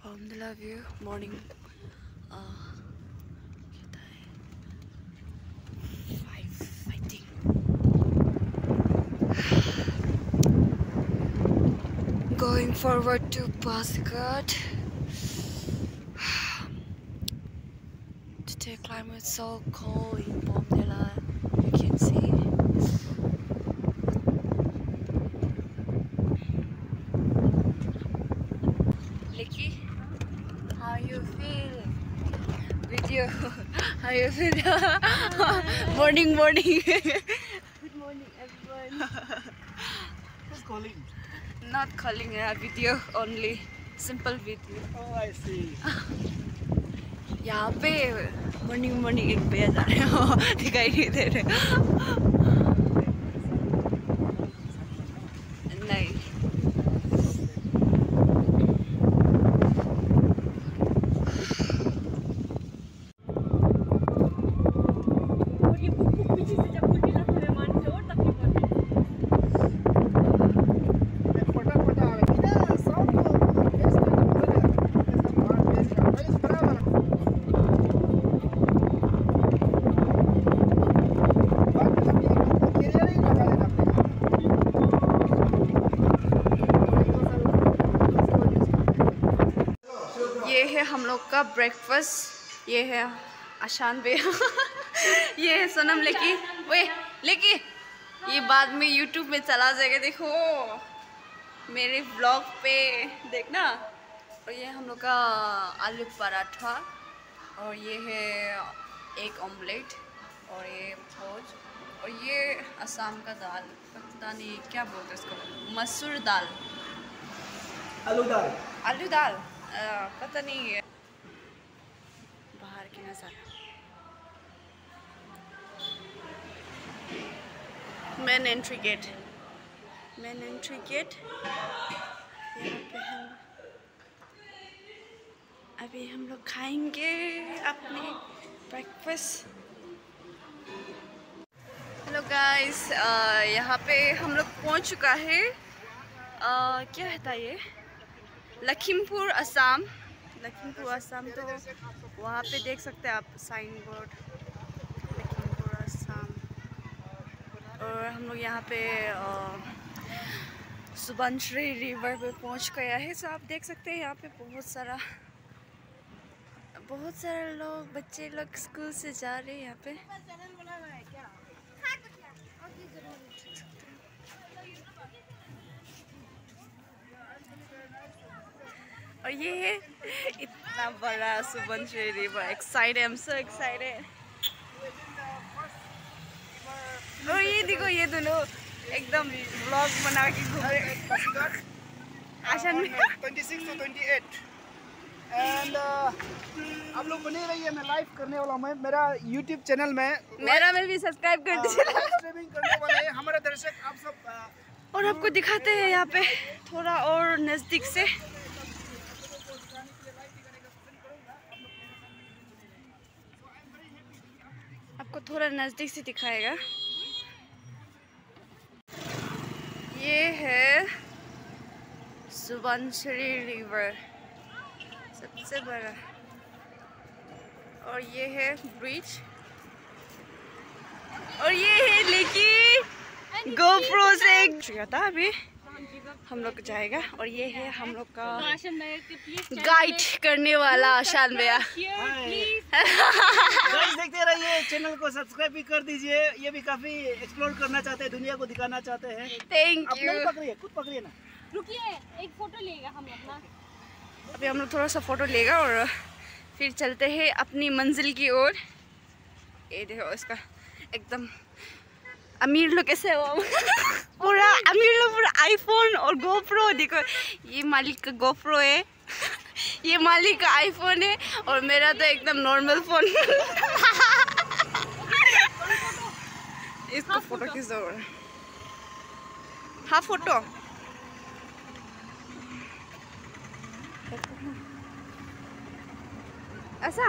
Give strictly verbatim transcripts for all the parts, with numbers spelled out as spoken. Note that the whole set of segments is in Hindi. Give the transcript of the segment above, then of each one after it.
Alhamdulillah view morning. Uh, five, I think. Going forward to Pasighat. Today climate is so cold in Alhamdulillah. You can see. Licky, how you feel? Video, how you feel? Morning, morning. Good morning, everyone. Who's calling? Not calling a video, only simple video. Oh, I see. यहाँ पे मॉर्निंग मॉर्निंग एक भैया जा रहे हो दिखाई नहीं दे रहे नहीं ये है हम लोग का ब्रेकफास्ट। ये है आशान भैया ये है सोनम लेकी वे लेकी ये बाद में यूट्यूब में चला जाएगा, देखो मेरे ब्लॉग पे देखना। और ये हम लोग का आलू पराठा और ये है एक ऑमलेट और ये भोज और ये असम का दाल, पता नहीं क्या बोलते हैं इसको, मसूर दाल, आलू दाल आलू दाल आ, पता नहीं है। बाहर की नज़ारा, main entry gate, main entry gate. यहाँ पे हम अभी हम लोग खाएंगे अपने ब्रेकफास्ट। हेलो गाइस, यहाँ पे हम लोग पहुँच चुका है। आ, क्या है था ये, लखीमपुर असम। लखीमपुर असम, तो वहाँ पे देख सकते हैं आप साइन बोर्ड लखीमपुर असम। और हम लोग यहाँ पे सुबनश्री रिवर पे पहुँच गया है। सो आप देख सकते हैं यहाँ पे बहुत सारा बहुत सारे लोग, बच्चे लोग स्कूल से जा रहे हैं यहाँ पे। और ये है इतना बड़ा Subansiri river. Excited, I am so excited. और ये देखो, ये दोनों एकदम व्लॉग बना के घूम रहे हैं। आशान में छब्बीस to अट्ठाईस एंड आप लोग बने रहिए, मैं लाइव करने वाला हूँ मेरा यूट्यूब चैनल में। मेरा में भी सब्सक्राइब कर दीजिए। स्ट्रीमिंग करने वाले हैं हमारे दर्शक, आप सब। और आपको दिखाते हैं यहाँ पे थोड़ा और नज़दीक से। आपको थोड़ा नज़दीक से दिखाएगा। ये है सुबनश्री रिवर, सबसे बड़ा। और ये है ब्रिज। और ये है लेकी गोप्रो से था अभी हम लोग जाएगा। और ये है हम लोग का गाइड करने वाला आशान भैया। देखते रहिए, चैनल को सब्सक्राइब भी कर दीजिए। ये भी काफी एक्सप्लोर करना चाहते हैं, दुनिया को दिखाना चाहते हैं। Thank you. पकड़िए, खुद पकड़िए ना। रुकिए, एक फोटो लेगा हम लोग ना। अभी हम लोग थोड़ा सा फोटो लेगा और फिर चलते हैं अपनी मंजिल की ओर। ये देखो इसका एकदम अमीर लोग कैसे हो पूरा अमीर लोग, पूरा आईफोन और गोप्रो। देखो ये मालिक का गोप्रो है ये मालिक का आईफोन है और मेरा तो एकदम नॉर्मल फोन इसको फोटो किस दो। हाँ फोटो ऐसा।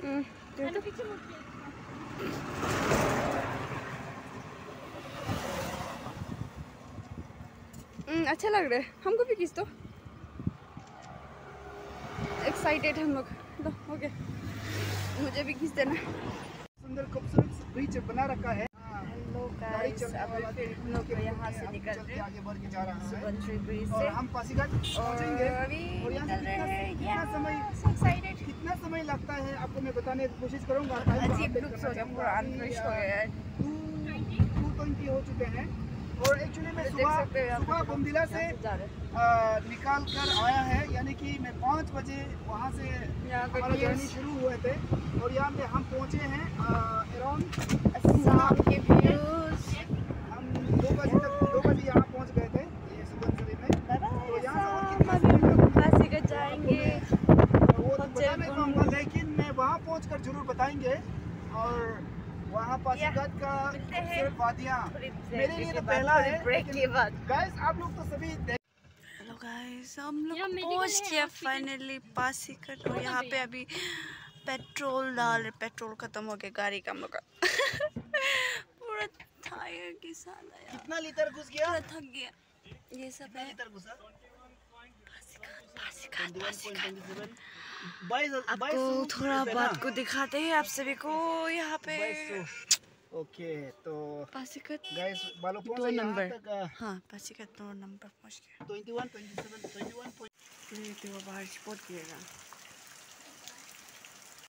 हम्म, दे दो। पीछे मुड़ के हम्म, अच्छा लग रहा है, हमको भी खींच दो। एक्साइटेड हम लोग। दो, ओके, मुझे भी खींच देना। सुंदर खूबसूरत ब्रिज बना रखा है। हेलो गाड़ी गाइस, चलने अभी वाला फिर हम लोग यहाँ से निकल चल रहे के आगे बढ़ के जा रहा है सुबनश्री ब्रिज और से। हम पासीघाट पहुंचेंगे। और अभी और यहाँ से निकल रहे कितना हैं। कितना समय सो एक्साइटेड। कितना समय लगता है आपको मैं बताने की कोशिश करूंगा। अजीब लुक हो गया, पूरा अनफ्रेश हो गया है। टू ट्वेंटी हो चुके हैं और एक्चुअली मैं सुबह सुबह बमदिला से आ, निकाल कर आया है, यानी कि मैं पाँच बजे वहाँ से हमारा जर्नी शुरू हुए थे और यहाँ पे हम पहुँचे हैं अराउंड शाम के व्यूज। हम दो बजे तक दो बजे यहाँ पहुँच गए थे ये सुबनसरी में। तो यहाँ से और कितना समय लगता है पासीघाट जाएंगे, वो तो बता नहीं पाऊँगा, लेकिन मैं वहाँ पहुँच कर जरूर बताएंगे। और वहाँ पासीघाट का खूबसूरत वादियाँ मेरे लिए तो पहला है। ब्रेक के बाद गाइस आप लोग तो सभी हेलो गाइस, हम लोग पहुंच गए फाइनली पासीघाट। और यहाँ पे अभी पेट्रोल डाल, पेट्रोल खत्म हो गया गाड़ी का हम लोग का। पूरा टायर के साथ आया, कितना लीटर घुस गया? पूरा थक गया। ये सब कितना है लीटर घुसा? पासीघाट, पासीघाट, पासीघाट। बाईस आपको थोड़ा बात को दिखाते हैं आप सभी को यहाँ पे। ओके तो पासीघाट गाइस बालों दो पहुंचे यहाँ नंबर, तक। हाँ पासीघाट दो नंबर पहुँच गया। इक्कीस, सत्ताईस, इक्कीस ये तो बाहर स्पॉट किएगा।